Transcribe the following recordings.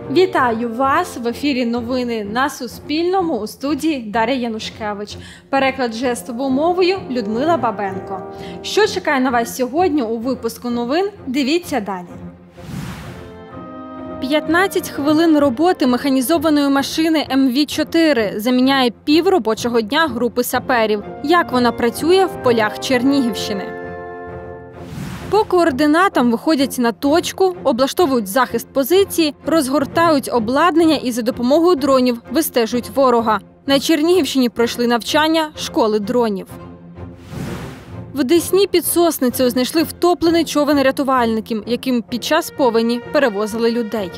Вітаю вас! В ефірі новини на Суспільному, у студії Дар'я Янушкевич. Переклад жестовою мовою Людмила Бабенко. Що чекає на вас сьогодні у випуску новин? Дивіться далі. 15 хвилин роботи механізованої машини МВ-4 заміняє пів робочого дня групи саперів. Як вона працює в полях Чернігівщини? По координатам виходять на точку, облаштовують захист позиції, розгортають обладнання і за допомогою дронів вистежують ворога. На Чернігівщині пройшли навчання школи дронів. В Десні під Сосницею знайшли втоплений човен рятувальників, яким під час повені перевозили людей.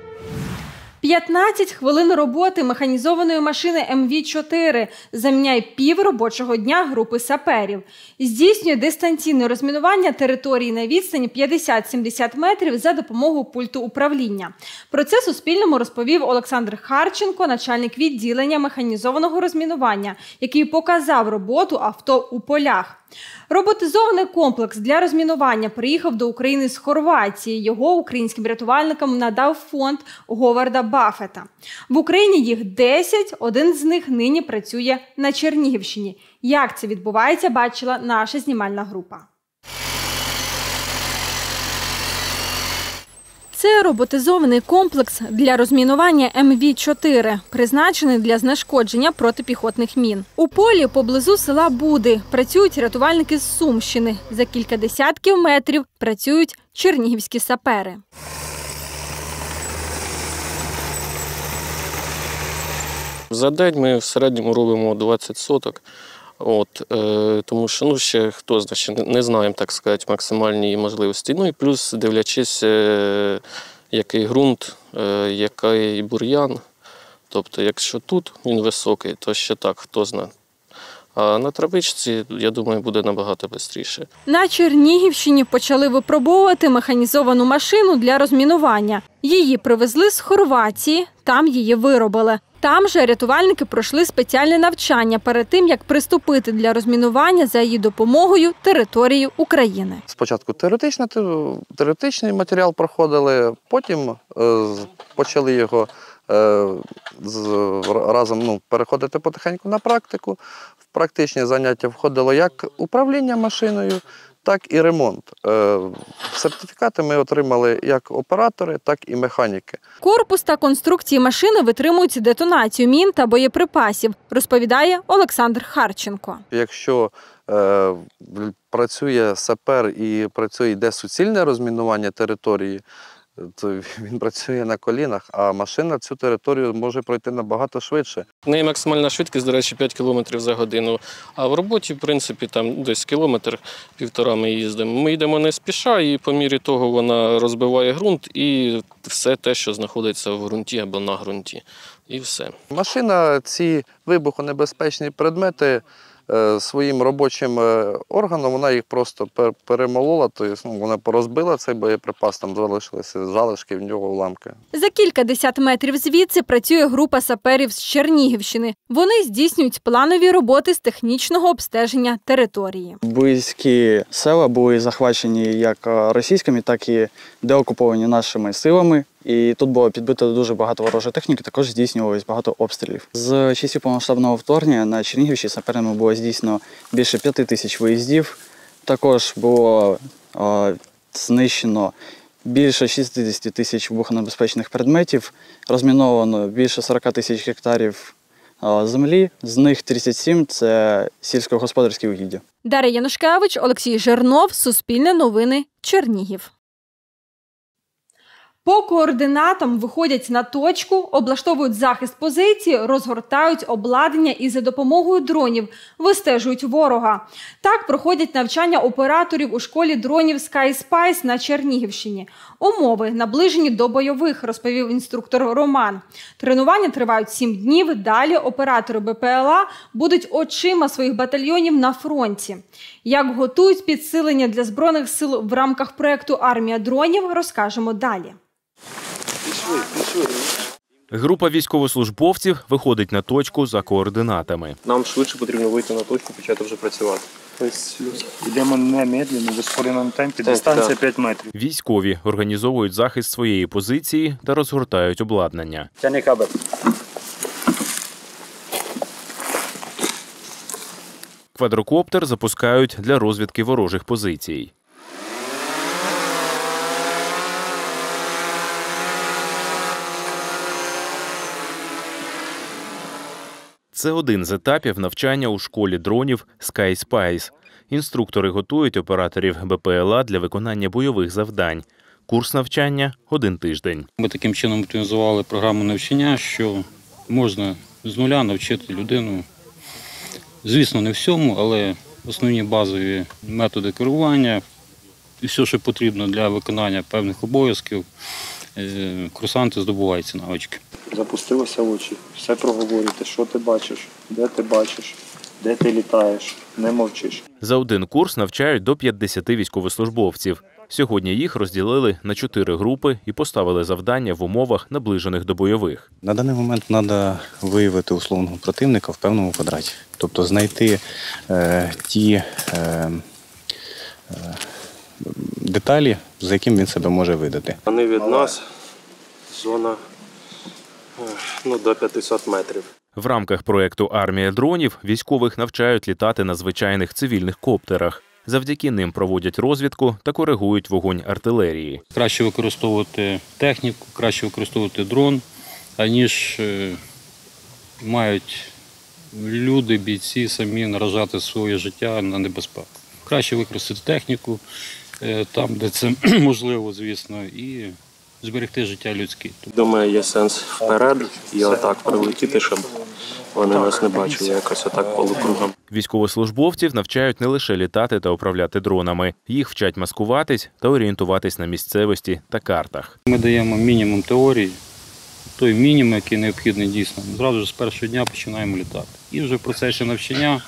15 хвилин роботи механізованої машини МВ-4 заміняє пів робочого дня групи саперів. Здійснює дистанційне розмінування території на відстані 50-70 метрів за допомогою пульту управління. Про це Суспільному розповів Олександр Харченко, начальник відділення механізованого розмінування, який показав роботу авто у полях. Роботизований комплекс для розмінування приїхав до України з Хорватії. Його українським рятувальникам надав фонд Говарда Баффета. В Україні їх 10, один з них нині працює на Чернігівщині. Як це відбувається, бачила наша знімальна група. Це роботизований комплекс для розмінування МВ-4, призначений для знешкодження протипіхотних мін. У полі поблизу села Буди працюють рятувальники з Сумщини. За кілька десятків метрів працюють чернігівські сапери. За день ми в середньому робимо 20 соток. Тому що ще хто знає, не знаємо, так сказати, максимальні можливості. Ну і плюс дивлячись, який ґрунт, який бур'ян. Тобто, якщо тут він високий, то ще так, хто знає. А на травичці, я думаю, буде набагато швидше. На Чернігівщині почали випробовувати механізовану машину для розмінування. Її привезли з Хорватії, там її виробили. Там же рятувальники пройшли спеціальне навчання перед тим, як приступити для розмінування за її допомогою території України. Спочатку теоретичний матеріал проходили, потім почали його разом переходити потихеньку на практику. В практичні заняття входило як управління машиною, так і ремонт. Сертифікати ми отримали як оператори, так і механіки. Корпус та конструкції машини витримують детонацію мін та боєприпасів, розповідає Олександр Харченко. Якщо працює сапер і йде суцільне розмінування території, то він працює на колінах, а машина цю територію може пройти набагато швидше. В неї максимальна швидкість, до речі, 5 км за годину, а в роботі, в принципі, там десь кілометр-півтора ми їздимо. Ми йдемо не спіша, і по мірі того вона розбиває ґрунт і все те, що знаходиться в ґрунті або на ґрунті. І все. Машина ці вибухонебезпечні предмети своїм робочим органом, вона їх просто перемолола, тобто вона порозбила цей боєприпас, там залишилися залишки, в нього уламки. За кілька десят метрів звідси працює група саперів з Чернігівщини. Вони здійснюють планові роботи з технічного обстеження території. Близькі села були захвачені як російськими, так і деокуповані нашими силами. І тут було підбито дуже багато ворожої техніки, також здійснювалось багато обстрілів. З часів повномасштабного вторгнення на Чернігівщині саперами було здійснено більше 5 тисяч виїздів. Також було знищено більше 60 тисяч вибухонебезпечних предметів, розміновано більше 40 тисяч гектарів землі, з них 37 – це сільськогосподарські угіддя. Дар'я Янушкевич, Олексій Жернов, Суспільне новини, Чернігів. По координатам виходять на точку, облаштовують захист позиції, розгортають обладнання і за допомогою дронів вистежують ворога. Так проходять навчання операторів у школі дронів Sky Spice на Чернігівщині. Умови наближені до бойових, розповів інструктор Роман. Тренування тривають 7 днів, далі оператори БПЛА будуть очима своїх батальйонів на фронті. Як готують підсилення для Збройних сил в рамках проєкту «Армія дронів», розкажемо далі. Група військовослужбовців виходить на точку за координатами. Нам швидше потрібно вийти на точку, почати вже працювати. Йдемо не медленно, в ускореному темпі, дистанція 5 метрів. Військові організовують захист своєї позиції та розгортають обладнання. Тяни кабель. Квадрокоптер запускають для розвідки ворожих позицій. Це один з етапів навчання у школі дронів Sky Spice. Інструктори готують операторів БПЛА для виконання бойових завдань. Курс навчання – 1 тиждень. Ми таким чином оптимізували програму навчання, що можна з нуля навчити людину, звісно, не всьому, але основні базові методи керування і все, що потрібно для виконання певних обов'язків, курсанти здобувають ці навички. Запустилося в очі, все проговорюйте, що ти бачиш, де ти літаєш, не мовчиш. За один курс навчають до 50 військовослужбовців. Сьогодні їх розділили на 4 групи і поставили завдання в умовах, наближених до бойових. На даний момент треба виявити условного противника в певному квадраті. Тобто знайти ті деталі, за яким він себе може видати. Вони від нас, зона до 500 метрів. В рамках проєкту «Армія дронів» військових навчають літати на звичайних цивільних коптерах. Завдяки ним проводять розвідку та коригують вогонь артилерії. Краще використовувати техніку, краще використовувати дрон, аніж мають люди, бійці самі наражати своє життя на небезпеку. Краще використати техніку там, де це можливо, звісно, і зберегти життя людське. Думаю, є сенс вперед і отак прилетіти, щоб вони нас не бачили, якось отак полукругом. Військовослужбовців навчають не лише літати та управляти дронами. Їх вчать маскуватись та орієнтуватись на місцевості та картах. Ми даємо мінімум теорії, той мінімум, який необхідний дійсно. Зразу ж з першого дня починаємо літати. І вже в процесі навчання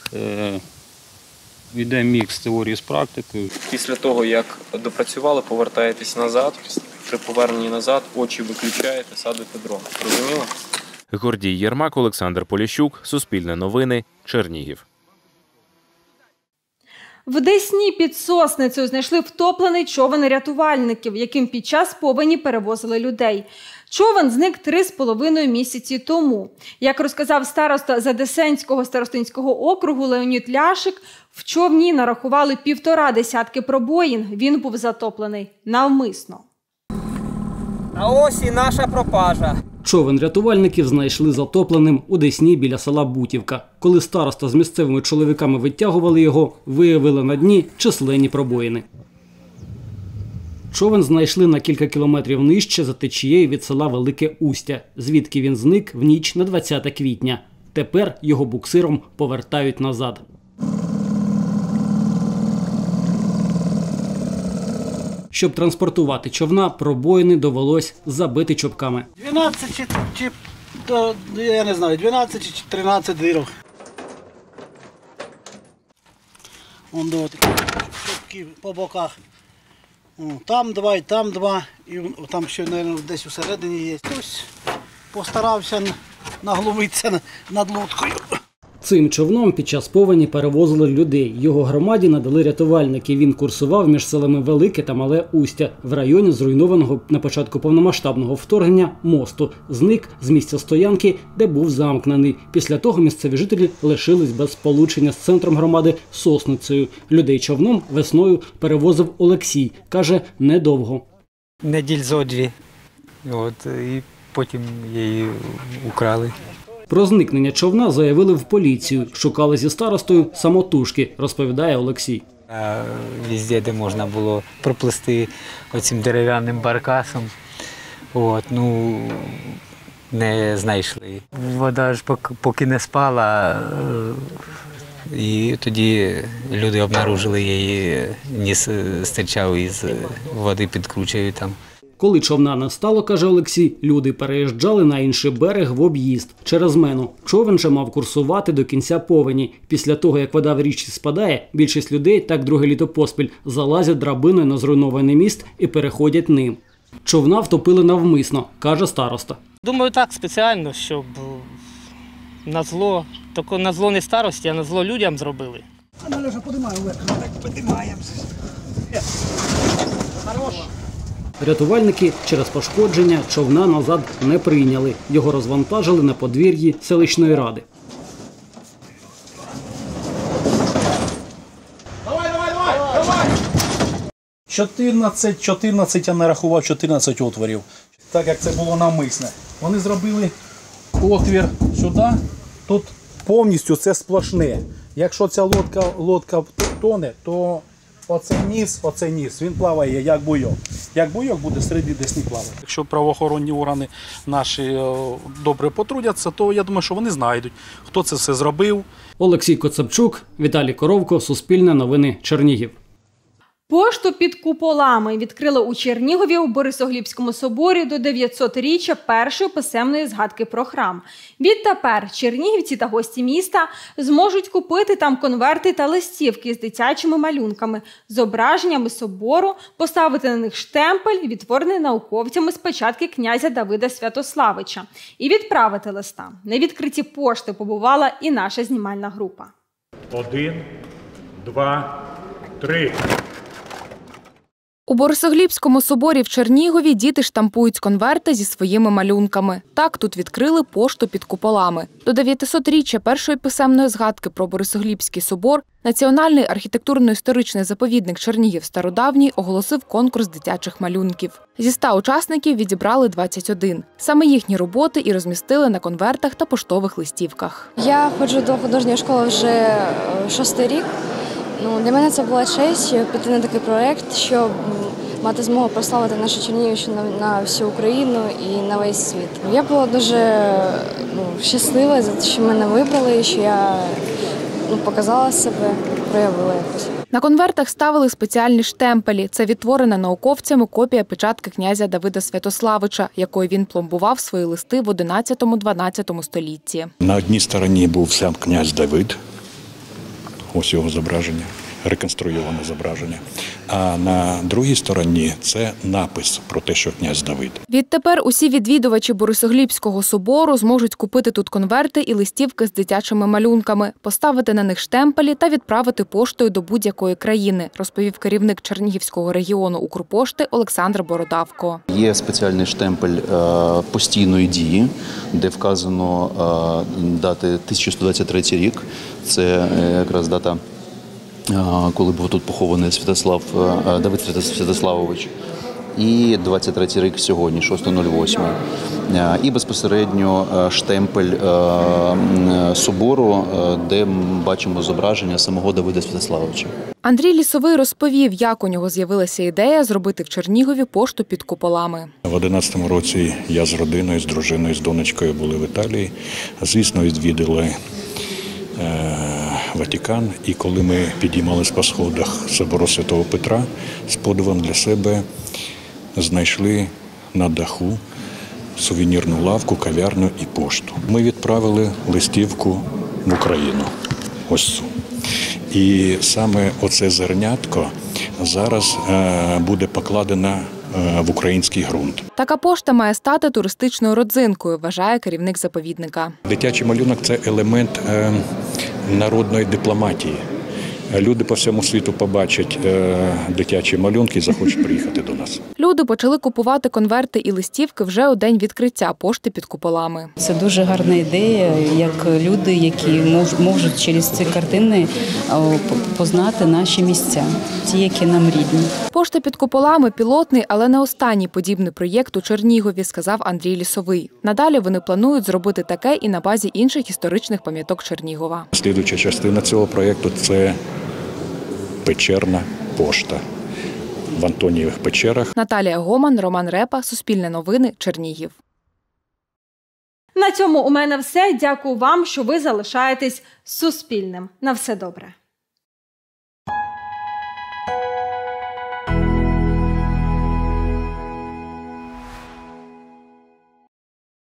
йде мікс теорії з практикою. Після того, як допрацювали, повертаєтесь назад. При поверненні назад очі виключаєте, садите дрон. Розуміло? Гордій Єрмак, Олександр Поліщук, Суспільне новини, Чернігів. В Десні під Сосницею знайшли втоплений човен рятувальників, яким під час повені перевозили людей. Човен зник 3,5 місяці тому. Як розказав староста Задесенського старостинського округу Леонід Ляшик, в човні нарахували 1,5 десятки пробоїн. Він був затоплений навмисно. А ось і наша пропажа. Човен рятувальників знайшли затопленим у Десні біля села Бутівка. Коли староста з місцевими чоловіками витягували його, виявили на дні численні пробоїни. Човен знайшли на кілька кілометрів нижче за течією від села Велике Устя, звідки він зник в ніч на 20 квітня. Тепер його буксиром повертають назад. Щоб транспортувати човна, пробоїни довелось забити чопками. 12 чи я не знаю, 12 чи 13 дирок. Вон такі чопки по боках. Там два і там два. І там ще, мабуть, десь усередині є. Хтось постарався наглумитися над лодкою. Цим човном під час повені перевозили людей. Його громаді надали рятувальники. Він курсував між селами Велике та Мале Устя в районі зруйнованого на початку повномасштабного вторгнення мосту. Зник з місця стоянки, де був замкнений. Після того місцеві жителі лишились без сполучення з центром громади Сосницею. Людей човном весною перевозив Олексій. Каже, недовго. Неділь зо 2. І потім її украли. Про зникнення човна заявили в поліцію. Шукали зі старостою самотужки, розповідає Олексій. Везде, де можна було проплисти оцим дерев'яним баркасом, не знайшли. Вода ж поки не спала, і тоді люди обнаружили її, ніс стирчав із води під кручею там. Коли човна не стало, каже Олексій, люди переїжджали на інший берег в об'їзд через Мену. Човен же мав курсувати до кінця повені. Після того, як вода в річці спадає, більшість людей, так друге літо поспіль, залазять драбиною на зруйнований міст і переходять ним. Човна втопили навмисно, каже староста. Думаю, так, спеціально, щоб на зло, тільки на зло не старості, а на зло людям зробили. А ми вже піднімаємо вверх. Так піднімаємося. Хорош. Рятувальники через пошкодження човна назад не прийняли. Його розвантажили на подвір'ї селищної ради. Давай! 14, я нарахував 14 отворів. Так як це було навмисне. Вони зробили отвір сюди, тут повністю це сплошне. Якщо ця лодка тоне, то оцей ніс, він плаває як буйок. Як буйок буде серед Десни плавати. Якщо правоохоронні органи наші добре потрудяться, то я думаю, що вони знайдуть, хто це все зробив. Олексій Коцапчук, Віталій Коровко, Суспільне новини, Чернігів. Пошту під куполами відкрили у Чернігові у Борисоглібському соборі до 900-річчя першої писемної згадки про храм. Відтепер чернігівці та гості міста зможуть купити там конверти та листівки з дитячими малюнками, зображеннями собору, поставити на них штемпель, відтворений науковцями з печатки князя Давида Святославича, і відправити листа. На відкритті пошти побувала і наша знімальна група. 1, 2, 3. У Борисоглібському соборі в Чернігові діти штампують конверти зі своїми малюнками. Так тут відкрили пошту під куполами. До 900-річчя першої писемної згадки про Борисоглібський собор Національний архітектурно-історичний заповідник Чернігів Стародавній оголосив конкурс дитячих малюнків. Зі 100 учасників відібрали 21. Саме їхні роботи і розмістили на конвертах та поштових листівках. Я ходжу до художньої школи вже 6-й рік. Для мене це була честь піти на такий проєкт, щоб мати змогу прославити нашу Чернігівщину на всю Україну і на весь світ. Я була дуже щаслива, що мене вибрали, що я показала себе, проявила якось. На конвертах ставили спеціальні штемпелі. Це відтворена науковцями копія печатки князя Давида Святославича, якою він пломбував свої листи в 11-12 столітті. На одній стороні був сам князь Давид. Ось його зображення, реконструйоване зображення. А на другій стороні це напис про те, що князь Давид. Відтепер усі відвідувачі Борисоглібського собору зможуть купити тут конверти і листівки з дитячими малюнками, поставити на них штемпелі та відправити поштою до будь-якої країни, розповів керівник Чернігівського регіону Укрпошти Олександр Бородавко. Є спеціальний штемпель постійної дії, де вказано дати 1123 рік. Це якраз дата, коли був тут похований Давид Святославович. І 23-й рік сьогодні, 6.08. І безпосередньо штемпель собору, де ми бачимо зображення самого Давида Святославовича. Андрій Лісовий розповів, як у нього з'явилася ідея зробити в Чернігові пошту під куполами. В 2011 році я з родиною, з дружиною, з донечкою були в Італії. Звісно, відвідали Ватикан. І коли ми підіймалися по сходах собору Святого Петра, з подивом для себе знайшли на даху сувенірну лавку, кав'ярню і пошту. Ми відправили листівку в Україну. Ось цю. І саме оце зернятко зараз буде покладено в український ґрунт. Така пошта має стати туристичною родзинкою, вважає керівник заповідника. Дитячий малюнок – це елемент народної дипломатії. Люди по всьому світу побачать дитячі малюнки і захочуть приїхати до нас. Люди почали купувати конверти і листівки вже у день відкриття пошти під куполами. Це дуже гарна ідея, як люди, які можуть через ці картини познати наші місця, ті, які нам рідні. Пошта під куполами – пілотний, але не останній подібний проєкт у Чернігові, сказав Андрій Лісовий. Надалі вони планують зробити таке і на базі інших історичних пам'яток Чернігова. Слідуюча частина цього проєкту – це печерна пошта в Антонієвих печерах. Наталія Гоман, Роман Репа, Суспільне новини, Чернігів. На цьому у мене все. Дякую вам, що ви залишаєтесь з Суспільним. На все добре.